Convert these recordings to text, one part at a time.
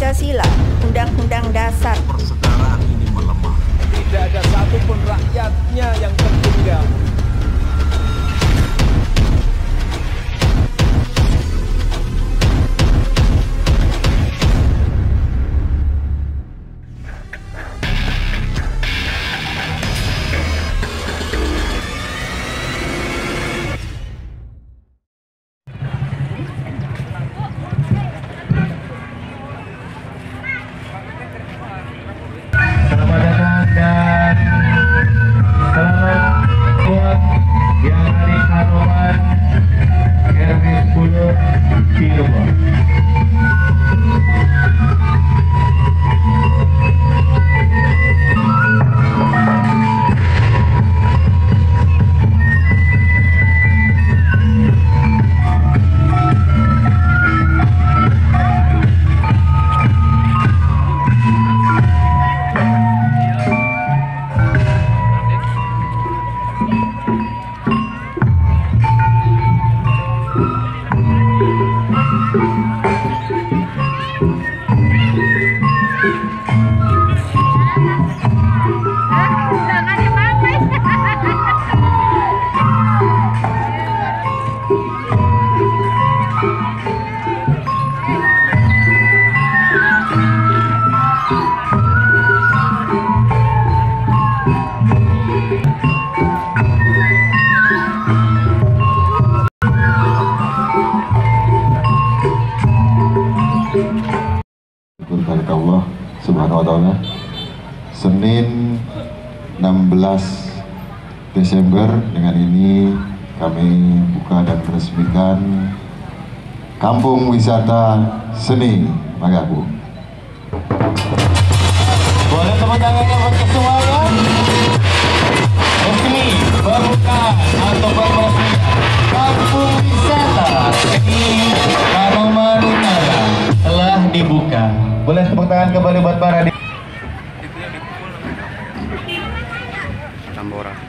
Pancasila, Undang-Undang Dasar. Persetaraan ini melemah. Tidak ada satupun rakyatnya yang tertinggal. Selamat datang dan selamat buat yang dari Kanoman RW 10 Cirebon. Kepada Allah Subhanahu wa Ta'ala, Senin 16 Desember dengan ini kami buka dan meresmikan Kampung Wisata Seni Magaku. Boleh tepuk tangannya buat kesemuanya. Resmi pembukaan atau peresmian Kampung Wisata Seni Kanoman Utara telah dibuka. Boleh tepuk tangan kembali buat para di Tambora.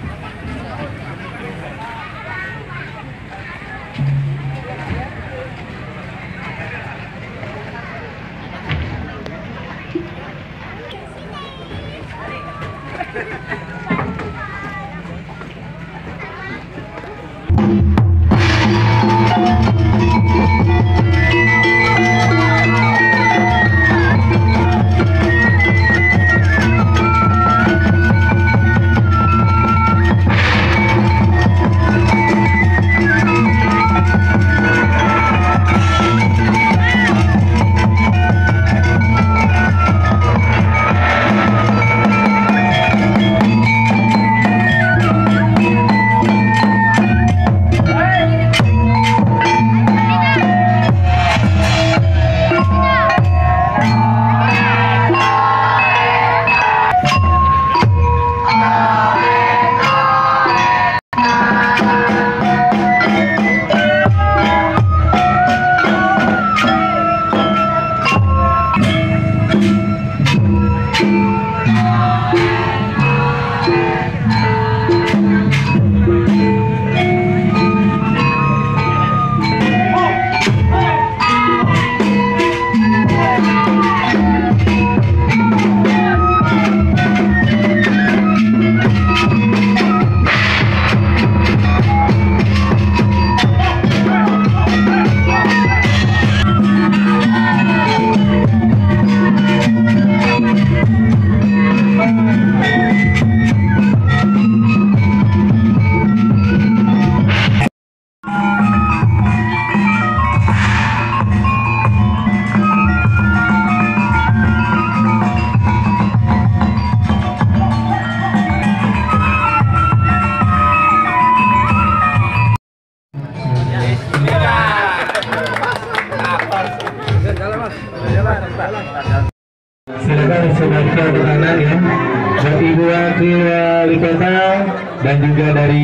Silakan sebagai anak ya, dari Ibu Wakil Wali Kota dan juga dari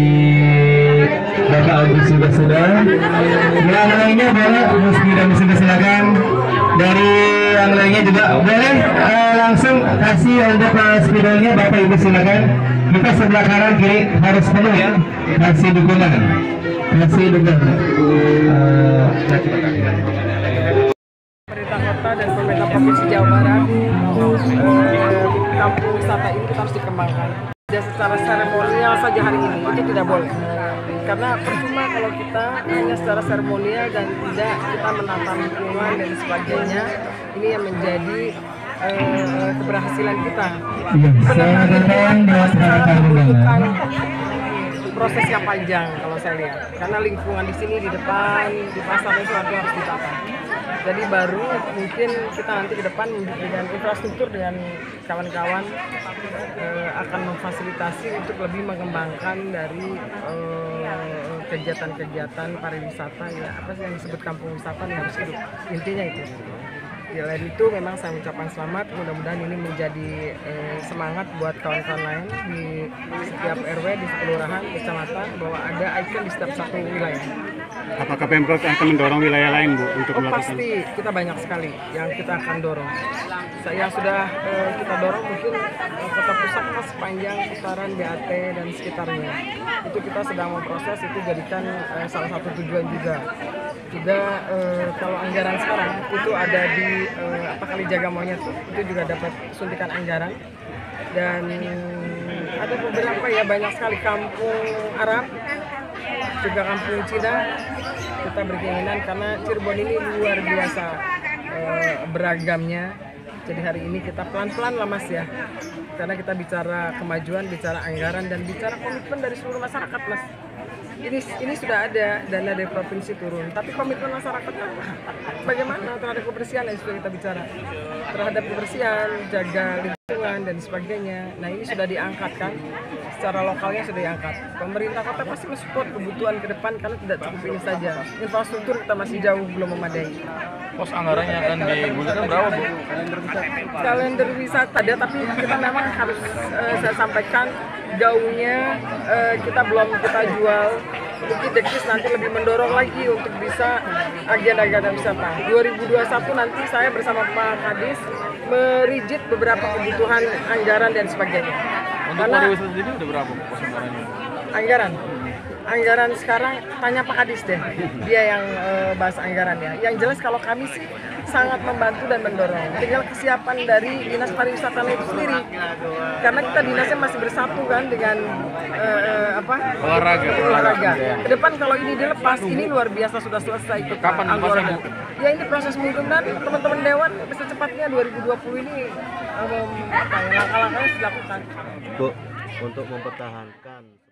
Bapak Agus juga sudah. Yang lainnya boleh Musbi dan Musbi silakan. Dari yang lainnya juga boleh langsung kasih untuk spidolnya Bapak Ibu silakan. Kita sebelah kanan kiri harus penuh ya, kasih dukungan, kasih dukungan. Pemerintah kota dan pemerintah Provinsi Jawa Barat, kampung wisata ini kita harus dikembangkan. Dan secara seremonial saja hari ini itu tidak boleh, karena percuma kalau kita hanya secara seremonial dan tidak kita menata lingkungan dan sebagainya. Ini yang menjadi keberhasilan kita. Sebenarnya membutuhkan proses yang panjang kalau saya lihat, karena lingkungan di sini di depan di pasar itu harus ditata. Jadi baru mungkin kita nanti ke depan dengan infrastruktur dengan kawan-kawan akan memfasilitasi untuk lebih mengembangkan dari kegiatan-kegiatan pariwisata, ya apa sih yang disebut kampung wisata yang harus hidup, intinya itu. Selain itu memang saya ucapkan selamat, mudah-mudahan ini menjadi semangat buat kawan-kawan lain di setiap RW, di kelurahan, kecamatan, bahwa ada ikon di setiap satu wilayah. Apakah Pemprov akan mendorong wilayah lain, Bu, untuk melakukan? Pasti, kita banyak sekali yang kita akan dorong. Saya sudah kita dorong mungkin kota pusat sepanjang putaran BAT dan sekitarnya. Itu kita sedang memproses, itu jadikan salah satu tujuan juga. Juga kalau anggaran sekarang itu ada di Kalijaga Monyet, itu juga dapat suntikan anggaran. Dan ada beberapa ya, banyak sekali kampung Arab, juga kampung Cina. Kita berkeinginan karena Cirebon ini luar biasa beragamnya. Jadi hari ini kita pelan-pelan lah Mas ya, karena kita bicara kemajuan, bicara anggaran, dan bicara komitmen dari seluruh masyarakat Mas. Ini sudah ada dana dari provinsi turun, tapi komitmen masyarakat bagaimana terhadap kebersihan yang sudah kita bicara, terhadap kebersihan, jaga lingkungan dan sebagainya. Nah ini sudah diangkat kan, secara lokalnya sudah diangkat. Pemerintah kota pasti mensupport kebutuhan ke depan karena tidak cukup ini saja. Infrastruktur kita masih jauh belum memadai. Pos anggarannya akan digunakan berapa, Bu? Kalender wisata ada, tapi kita memang harus saya sampaikan gaungnya kita belum kita jual. Mungkin Dekis nanti lebih mendorong lagi untuk bisa agenda-agenda wisata. 2021 nanti saya bersama Pak Kadis merijit beberapa kebutuhan anggaran dan sebagainya. Untuk pariwisata sendiri udah berapa pos anggarannya? Anggaran sekarang tanya Pak Kadis deh, dia yang bahas anggaran ya. Yang jelas kalau kami sih sangat membantu dan mendorong. Tinggal kesiapan dari Dinas Pariwisata itu sendiri, karena kita dinasnya masih bersatu kan dengan olahraga. Ke depan kalau ini dilepas, ini luar biasa sudah selesai itu. Kapan lepasnya, Bu? Ya ini proses mudah-mudahan teman-teman Dewan secepatnya 2020 ini langkah-langkahnya dilakukan. Bu, untuk mempertahankan